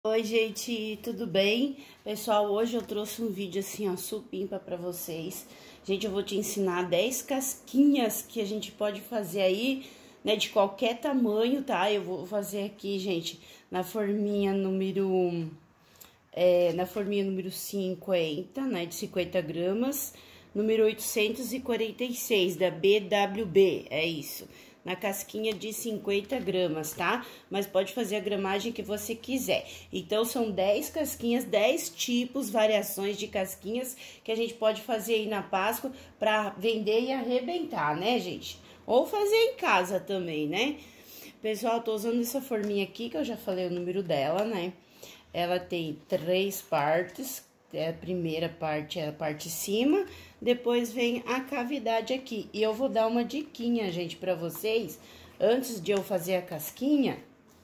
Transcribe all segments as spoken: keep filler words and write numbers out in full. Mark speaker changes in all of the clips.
Speaker 1: Oi, gente, tudo bem? Pessoal, hoje eu trouxe um vídeo assim, ó, supimpa pra vocês. Gente, eu vou te ensinar dez casquinhas que a gente pode fazer aí, né, de qualquer tamanho, tá? Eu vou fazer aqui, gente, na forminha número... É, na forminha número cinquenta, né, de cinquenta gramas, número oitocentos e quarenta e seis, da B W B, é isso. Na casquinha de cinquenta gramas, tá? Mas pode fazer a gramagem que você quiser. Então, são dez casquinhas, dez tipos, variações de casquinhas que a gente pode fazer aí na Páscoa pra vender e arrebentar, né, gente? Ou fazer em casa também, né? Pessoal, eu tô usando essa forminha aqui, que eu já falei o número dela, né? Ela tem três partes. A primeira parte é a parte de cima, depois vem a cavidade aqui. E eu vou dar uma diquinha, gente, pra vocês, antes de eu fazer a casquinha,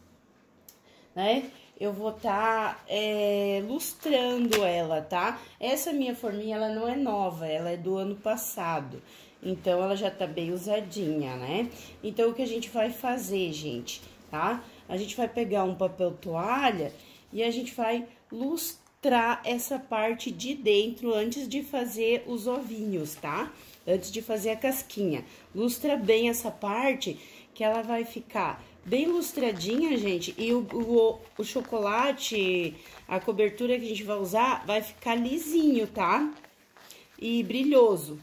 Speaker 1: né? Eu vou tá é, lustrando ela, tá? Essa minha forminha, ela não é nova, ela é do ano passado. Então, ela já tá bem usadinha, né? Então, o que a gente vai fazer, gente, tá? A gente vai pegar um papel toalha e a gente vai lustrar essa parte de dentro antes de fazer os ovinhos, tá? Antes de fazer a casquinha. Lustra bem essa parte, que ela vai ficar bem lustradinha, gente. E o, o, o chocolate, a cobertura que a gente vai usar, vai ficar lisinho, tá? E brilhoso.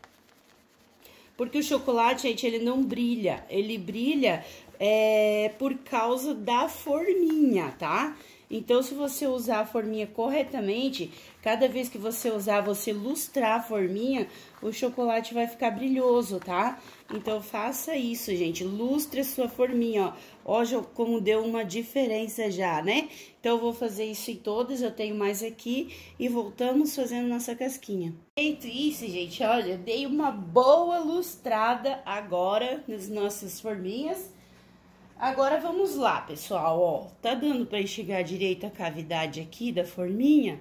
Speaker 1: Porque o chocolate, gente, ele não brilha. Ele brilha é, por causa da forminha, tá? Então, se você usar a forminha corretamente, cada vez que você usar, você lustrar a forminha, o chocolate vai ficar brilhoso, tá? Então, faça isso, gente. Lustre a sua forminha, ó. Ó, como deu uma diferença já, né? Então, eu vou fazer isso em todas, eu tenho mais aqui. E voltamos fazendo nossa casquinha. Feito isso, gente, olha, dei uma boa lustrada agora nas nossas forminhas. Agora, vamos lá, pessoal, ó, tá dando pra enxergar direito a cavidade aqui da forminha?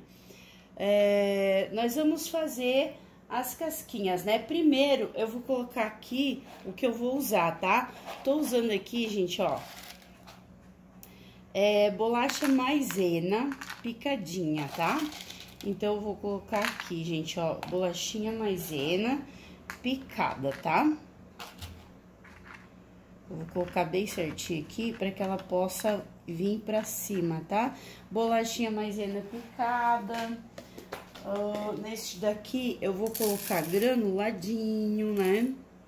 Speaker 1: É, nós vamos fazer as casquinhas, né? Primeiro, eu vou colocar aqui o que eu vou usar, tá? Tô usando aqui, gente, ó, é, bolacha maisena picadinha, tá? Então, eu vou colocar aqui, gente, ó, bolachinha maisena picada, tá? Eu vou colocar bem certinho aqui para que ela possa vir pra cima, tá? Bolachinha maisena picada. Uh, nesse daqui, eu vou colocar granuladinho, né?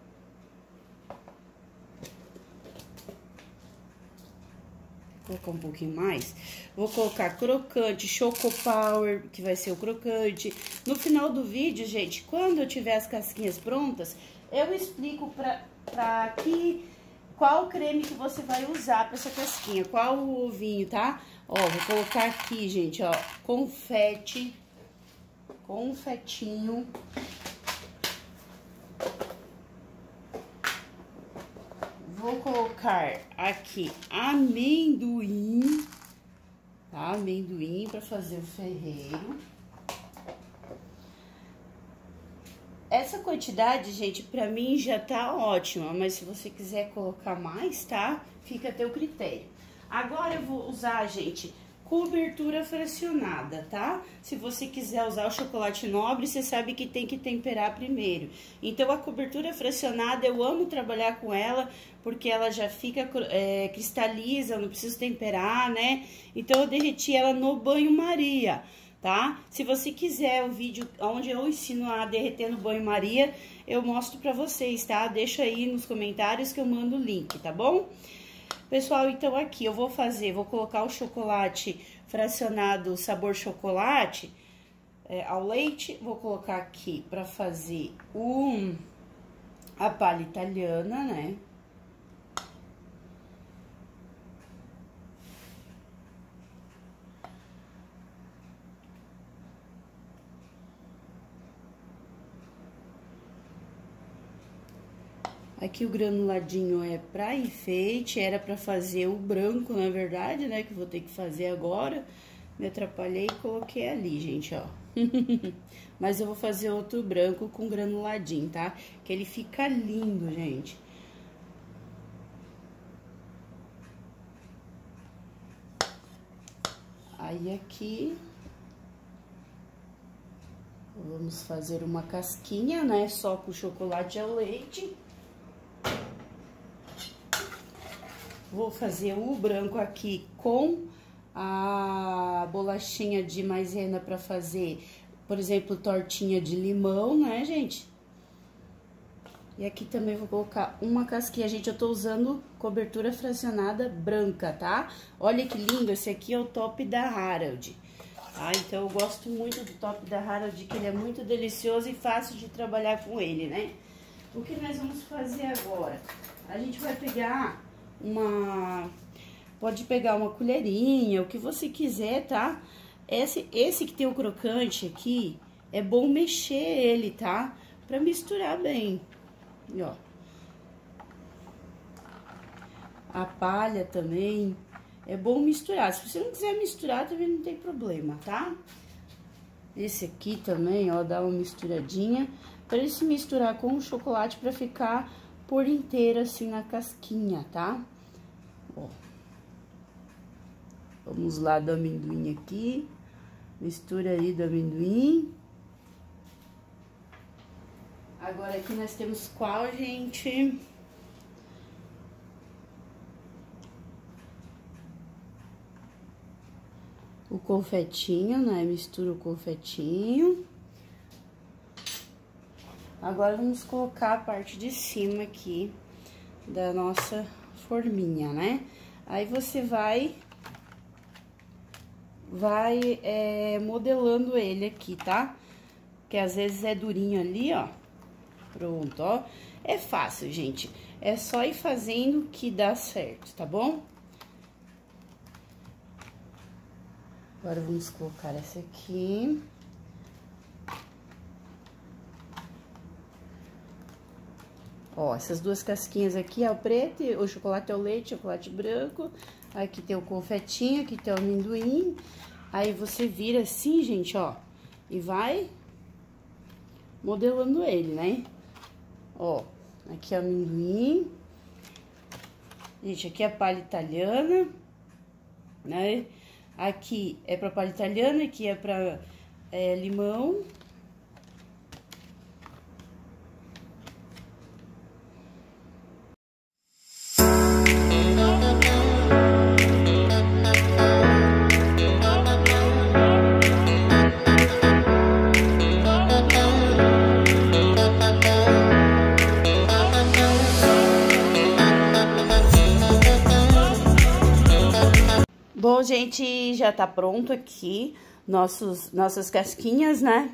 Speaker 1: Vou colocar um pouquinho mais. Vou colocar crocante, Choco Power, que vai ser o crocante. No final do vídeo, gente, quando eu tiver as casquinhas prontas, eu explico pra, pra que... qual creme que você vai usar pra essa casquinha, qual o ovinho, tá? Ó, vou colocar aqui, gente, ó, confete, confetinho. Vou colocar aqui amendoim, tá? Amendoim pra fazer o ferreiro. Essa quantidade, gente, pra mim já tá ótima, mas se você quiser colocar mais, tá? Fica a teu critério. Agora eu vou usar, gente, cobertura fracionada, tá? Se você quiser usar o chocolate nobre, você sabe que tem que temperar primeiro. Então, a cobertura fracionada, eu amo trabalhar com ela, porque ela já fica é, cristaliza, eu não preciso temperar, né? Então, eu derreti ela no banho-maria, tá? Se você quiser o vídeo onde eu ensino a derreter no banho-maria, eu mostro pra vocês, tá? Deixa aí nos comentários que eu mando o link, tá bom? Pessoal, então aqui eu vou fazer, vou colocar o chocolate fracionado sabor chocolate é, ao leite. Vou colocar aqui pra fazer um, a palha italiana, né? Aqui o granuladinho é pra enfeite, era pra fazer o branco, na verdade, né? Que vou ter que fazer agora. Me atrapalhei e coloquei ali, gente, ó. Mas eu vou fazer outro branco com granuladinho, tá? Que ele fica lindo, gente. Aí aqui vamos fazer uma casquinha, né? Só com chocolate ao leite. Vou fazer o branco aqui com a bolachinha de maisena para fazer, por exemplo, tortinha de limão, né, gente? E aqui também vou colocar uma casquinha, gente, eu tô usando cobertura fracionada branca, tá? Olha que lindo, esse aqui é o top da Harold, tá? Então, eu gosto muito do top da Harold, que ele é muito delicioso e fácil de trabalhar com ele, né? O que nós vamos fazer agora? A gente vai pegar uma... Pode pegar uma colherinha, o que você quiser, tá? Esse, esse que tem o crocante aqui, é bom mexer ele, tá? Pra misturar bem. E, ó. A palha também, é bom misturar. Se você não quiser misturar, também não tem problema, tá? Esse aqui também, ó, dá uma misturadinha. Pra ele se misturar com o chocolate pra ficar por inteiro, assim, na casquinha, tá? Ó. Vamos lá do amendoim aqui. Mistura aí do amendoim. Agora aqui nós temos qual, gente? O confetinho, né? Mistura o confetinho. Agora vamos colocar a parte de cima aqui da nossa forminha, né? Aí você vai... Vai é, modelando ele aqui, tá? Que às vezes é durinho ali, ó. Pronto, ó. É fácil, gente. É só ir fazendo que dá certo, tá bom? Agora, vamos colocar essa aqui. Ó, essas duas casquinhas aqui, é o preto, o chocolate ao leite, chocolate branco. Aqui tem o confetinho, aqui tem o amendoim. Aí, você vira assim, gente, ó. E vai modelando ele, né? Ó, aqui é o amendoim. Gente, aqui é a palha italiana, né? Aqui é pra palha italiana, aqui é pra é, limão. Bom, gente, já tá pronto aqui nossos, nossas casquinhas, né?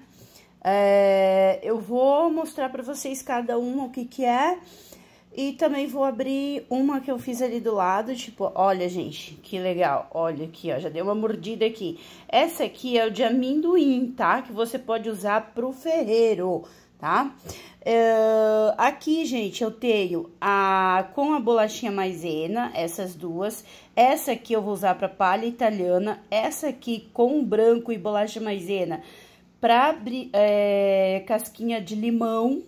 Speaker 1: É, eu vou mostrar pra vocês cada uma o que que é. E também vou abrir uma que eu fiz ali do lado, tipo, olha, gente, que legal. Olha aqui, ó, já deu uma mordida aqui. Essa aqui é o de amendoim, tá? Que você pode usar pro ferreiro, tá? Uh, aqui, gente, eu tenho a com a bolachinha maisena, essas duas. Essa aqui eu vou usar pra palha italiana. Essa aqui com branco e bolacha maisena pra é, casquinha de limão,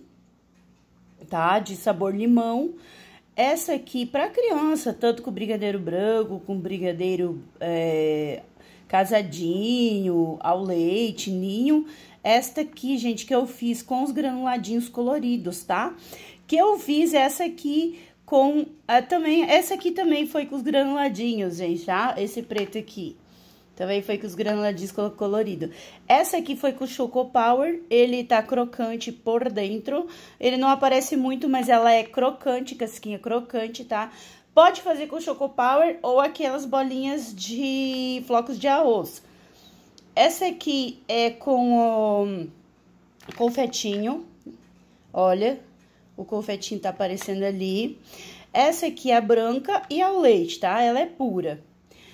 Speaker 1: tá? De sabor limão. Essa aqui pra criança, tanto com brigadeiro branco, com brigadeiro é, casadinho, ao leite, ninho. Esta aqui, gente, que eu fiz com os granuladinhos coloridos, tá? Que eu fiz essa aqui com... Ah, também, essa aqui também foi com os granuladinhos, gente, tá? Esse preto aqui. Também foi com os granuladinhos coloridos. Essa aqui foi com o Choco Power. Ele tá crocante por dentro. Ele não aparece muito, mas ela é crocante, casquinha crocante, tá? Pode fazer com o Choco Power ou aquelas bolinhas de flocos de arroz. Essa aqui é com o confetinho, olha, o confetinho tá aparecendo ali. Essa aqui é a branca e ao leite, tá? Ela é pura.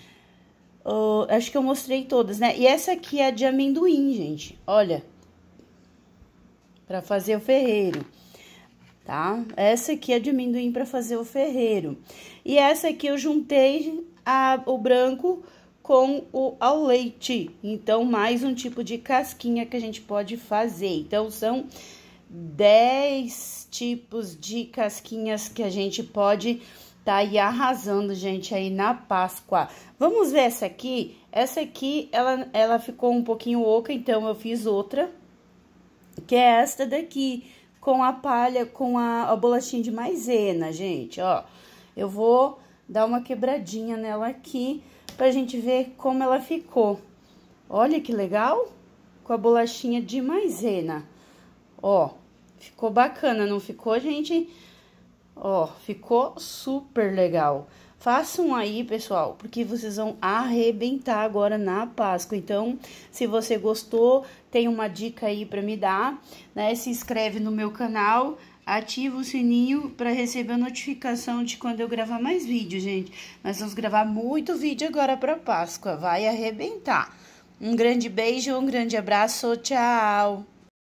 Speaker 1: Uh, acho que eu mostrei todas, né? E essa aqui é de amendoim, gente, olha, pra fazer o ferreiro, tá? Essa aqui é de amendoim pra fazer o ferreiro. E essa aqui eu juntei a, o branco com o ao leite, então mais um tipo de casquinha que a gente pode fazer. Então são dez tipos de casquinhas que a gente pode tá aí arrasando, gente, aí na Páscoa. Vamos ver essa aqui? Essa aqui, ela, ela ficou um pouquinho oca, então eu fiz outra, que é esta daqui, com a palha, com a, a bolachinha de maisena, gente, ó. Eu vou dar uma quebradinha nela aqui, pra gente ver como ela ficou. Olha que legal, com a bolachinha de maisena, ó. Ficou bacana, não ficou, gente? Ó, ficou super legal. Façam aí, pessoal, porque vocês vão arrebentar agora na Páscoa. Então, se você gostou, tem uma dica aí pra me dar, né? Se inscreve no meu canal, ativa o sininho pra receber a notificação de quando eu gravar mais vídeo, gente. Nós vamos gravar muito vídeo agora pra Páscoa, vai arrebentar. Um grande beijo, um grande abraço, tchau!